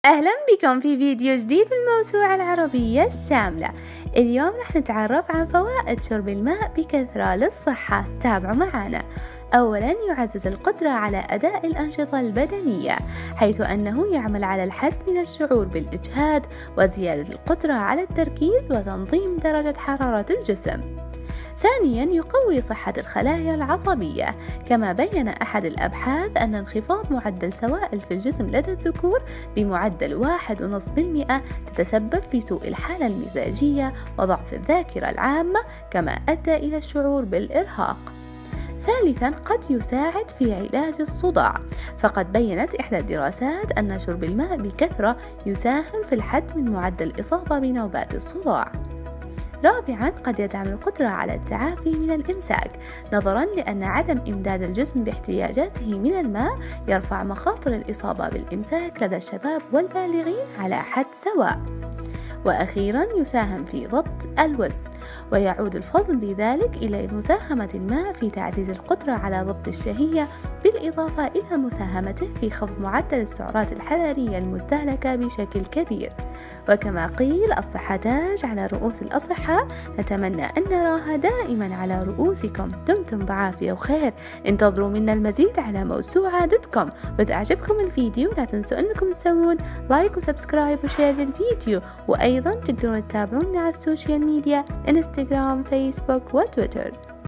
أهلا بكم في فيديو جديد من الموسوعة العربية الشاملة. اليوم رح نتعرف عن فوائد شرب الماء بكثرة للصحة. تابعوا معنا. أولا، يعزز القدرة على أداء الأنشطة البدنية، حيث أنه يعمل على الحد من الشعور بالإجهاد وزيادة القدرة على التركيز وتنظيم درجة حرارة الجسم. ثانيا، يقوي صحة الخلايا العصبية، كما بين أحد الأبحاث أن انخفاض معدل سوائل في الجسم لدى الذكور بمعدل 1.5% تتسبب في سوء الحالة المزاجية وضعف الذاكرة العامة، كما أدى إلى الشعور بالإرهاق. ثالثا، قد يساعد في علاج الصداع، فقد بيّنت إحدى الدراسات أن شرب الماء بكثرة يساهم في الحد من معدل الإصابة بنوبات الصداع. رابعا، قد يدعم القدرة على التعافي من الإمساك، نظرا لأن عدم إمداد الجسم باحتياجاته من الماء يرفع مخاطر الإصابة بالإمساك لدى الشباب والبالغين على حد سواء. وأخيرا، يساهم في ضبط الوزن، ويعود الفضل بذلك إلى مساهمة الماء في تعزيز القدرة على ضبط الشهية، بالإضافة إلى مساهمته في خفض معدل السعرات الحرارية المستهلكة بشكل كبير. وكما قيل: الصحة تاج على رؤوس الأصحاء، نتمنى أن نراها دائما على رؤوسكم. دمتم بعافية وخير. انتظروا منا المزيد على موسوعة.com. وإذا أعجبكم الفيديو لا تنسوا أنكم تسوون لايك وسبسكرايب وشير للفيديو، وأيضا تقدرون تتابعونا على السوشيال ميديا: انستغرام، فيسبوك وتويتر.